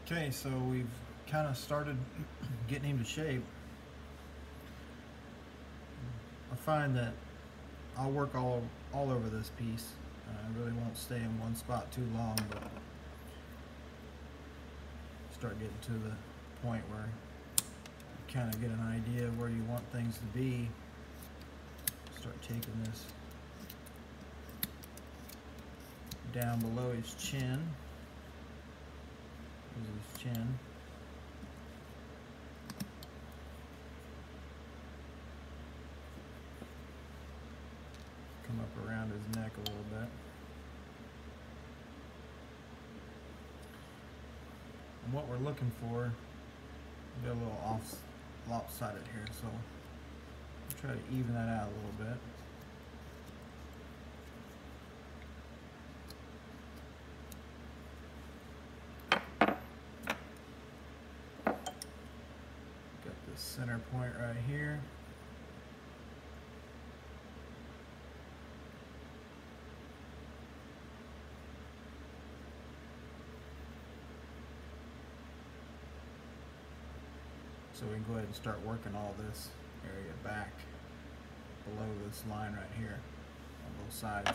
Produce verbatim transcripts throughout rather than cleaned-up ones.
Okay, so we've kind of started getting him to shape. I find that I'll work all all over this piece. Uh, I really won't stay in one spot too long, but start getting to the point where you kind of get an idea of where you want things to be. Start taking this down below his chin. Here's his chin. Come up around his neck a little bit. And what we're looking for, we got a little off lopsided here, so I'll try to even that out a little bit. Got this center point right here. So we can go ahead and start working all this area back below this line right here on both sides.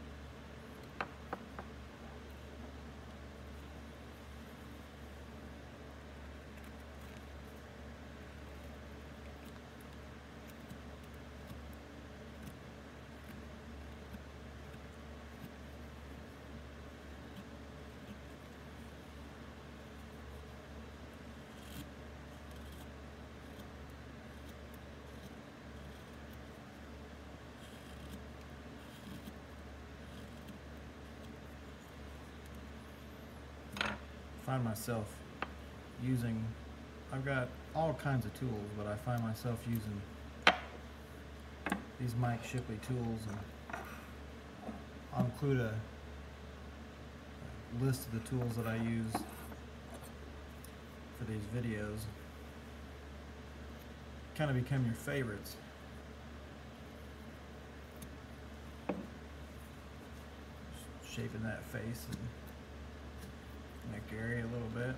Find myself using, I've got all kinds of tools, but I find myself using these Mike Shipley tools, and I'll include a list of the tools that I use for these videos. Kind of become your favorites. Just shaping that face and neck area a little bit.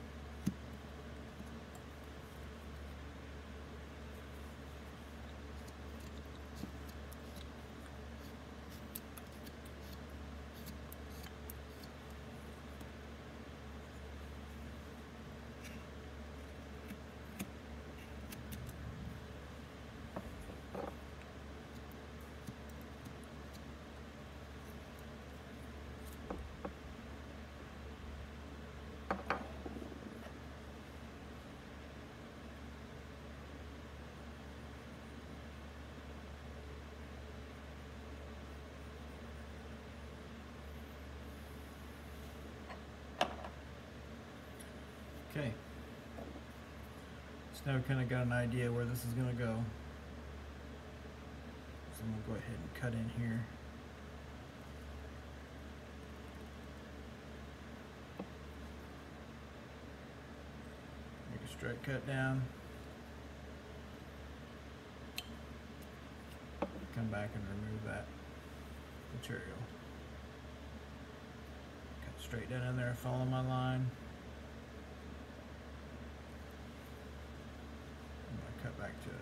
Okay, so now we kind of got an idea where this is going to go. So I'm going to go ahead and cut in here. Make a straight cut down. Come back and remove that material. Cut straight down in there, follow my line. Cut back to it.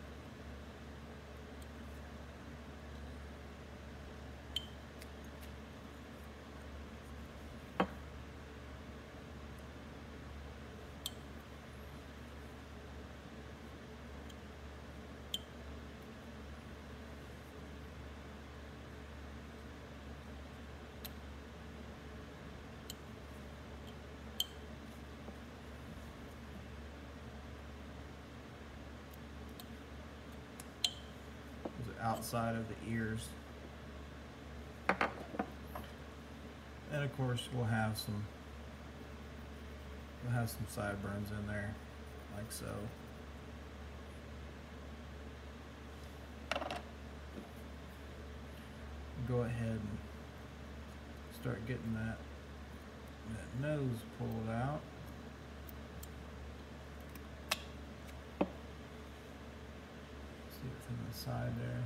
Outside of the ears, and of course we'll have some we'll have some sideburns in there, like so. Go ahead and start getting that that nose pulled out. See it from the side there.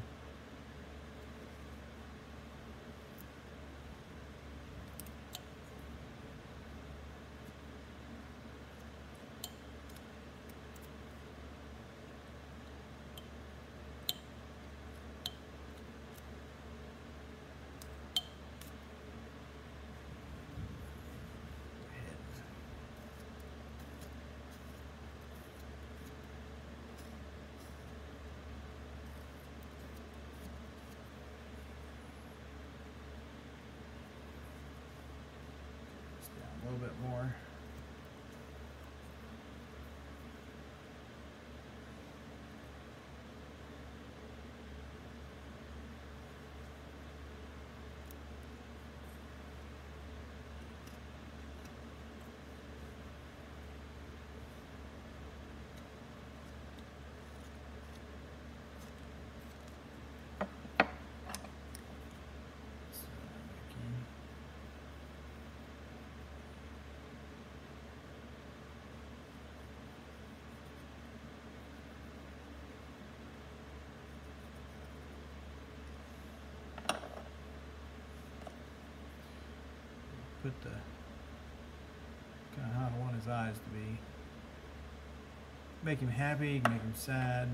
put the kind of how I want his eyes to be. Make him happy, make him sad.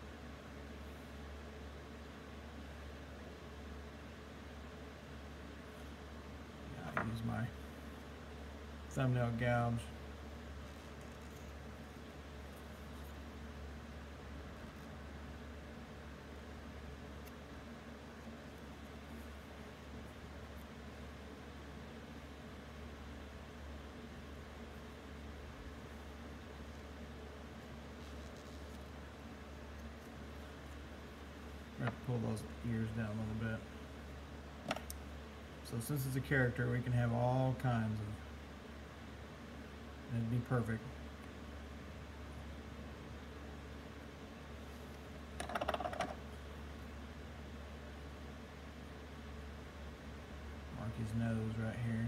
Yeah, I use my thumbnail gouge. I'm going to pull those ears down a little bit. So since it's a character, we can have all kinds of, it'd be perfect. Mark his nose right here.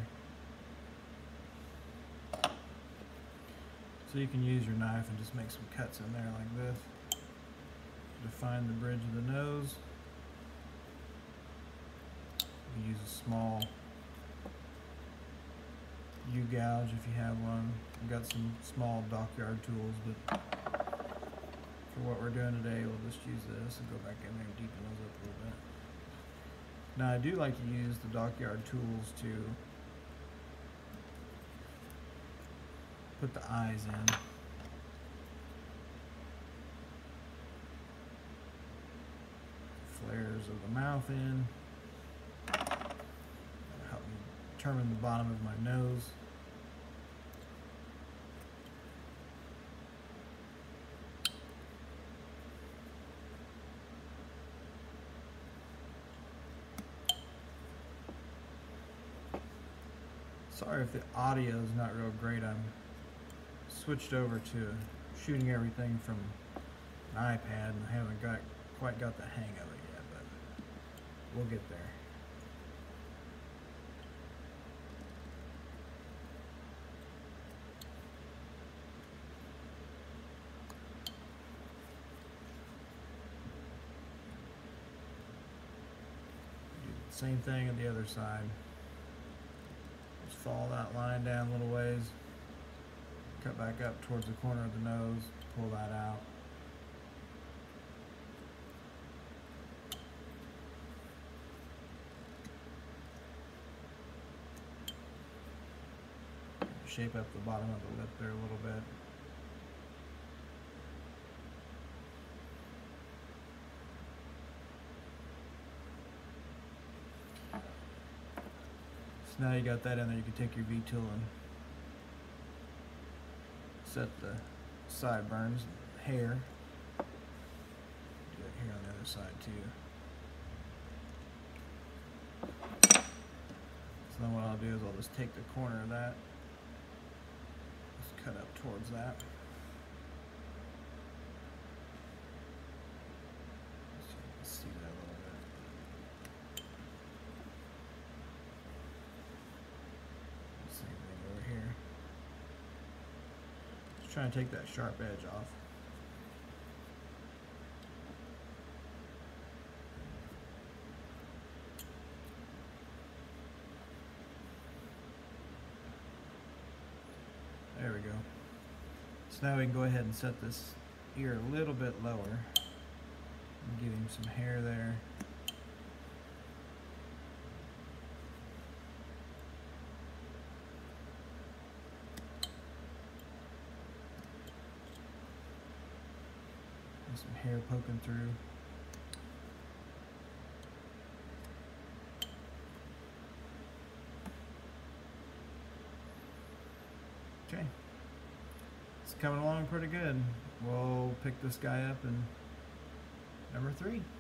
So you can use your knife and just make some cuts in there like this. Define the bridge of the nose. You use a small U-gouge if you have one. I've got some small dockyard tools, but for what we're doing today, we'll just use this and go back in there and deepen those up a little bit. Now I do like to use the dockyard tools to put the eyes in. Flares of the mouth in. That'll help me determine the bottom of my nose. Sorry if the audio is not real great. I'm switched over to shooting everything from an iPad and I haven't got quite got the hang of it yet, but we'll get there. Do the same thing on the other side. Just follow that line down a little ways. Cut back up towards the corner of the nose, pull that out. Shape up the bottom of the lip there a little bit. So now you got that in there, you can take your V-tool and set the sideburns, hair. Do it here on the other side too. So then what I'll do is I'll just take the corner of that, just cut up towards that. So you can see that a little bit. Same thing over here. Just trying to take that sharp edge off. There we go. So now we can go ahead and set this ear a little bit lower and give him some hair there. And some hair poking through. Okay, it's coming along pretty good. We'll pick this guy up in number three.